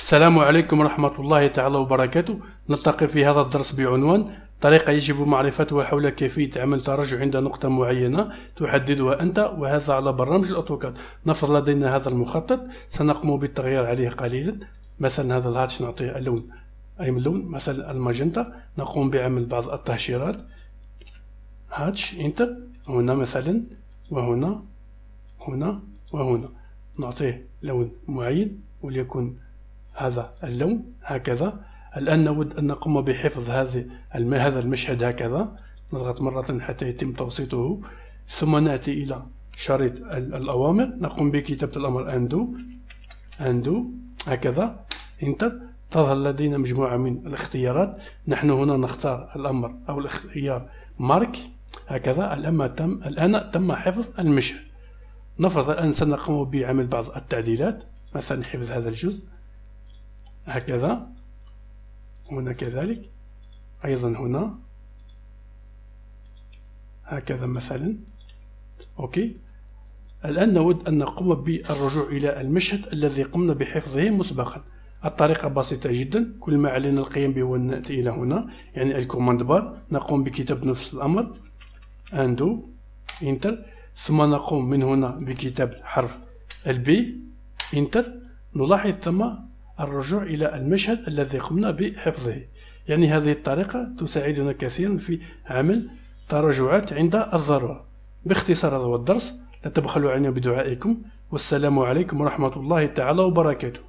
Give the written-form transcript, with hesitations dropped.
السلام عليكم ورحمة الله تعالى وبركاته. نلتقي في هذا الدرس بعنوان طريقة يجب معرفتها حول كيفية عمل تراجع عند نقطة معينة تحددها أنت، وهذا على برنامج الأوتوكاد. نفرض لدينا هذا المخطط، سنقوم بالتغيير عليه قليلا. مثلا هذا الهاتش نعطيه اللون أي من لون مثلا الماجنتا. نقوم بعمل بعض التهشيرات. هاتش انتر هنا مثلا، وهنا هنا وهنا نعطيه لون معين وليكن هذا اللون هكذا. الآن نود أن نقوم بحفظ هذا المشهد هكذا. نضغط مرة حتى يتم توسيطه، ثم نأتي إلى شريط الأوامر، نقوم بكتابة الأمر undo هكذا انتر. تظهر لدينا مجموعة من الاختيارات. نحن هنا نختار الأمر أو الاختيار مارك هكذا. الآن تم حفظ المشهد. نفرض الآن سنقوم بعمل بعض التعديلات، مثلا حفظ هذا الجزء هكذا، هنا كذلك، أيضا هنا هكذا مثلا. أوكي. الآن نود أن نقوم بالرجوع إلى المشهد الذي قمنا بحفظه مسبقا. الطريقة بسيطة جدا. كل ما علينا القيام به هو أن نأتي إلى هنا، يعني الكوماند بار، نقوم بكتابة نفس الأمر undo انتر، ثم نقوم من هنا بكتابة حرف البي انتر. نلاحظ ثم الرجوع إلى المشهد الذي قمنا بحفظه. يعني هذه الطريقة تساعدنا كثيرا في عمل تراجعات عند الضرورة. باختصار هذا هو الدرس. لا تبخلوا علينا بدعائكم، والسلام عليكم ورحمة الله تعالى وبركاته.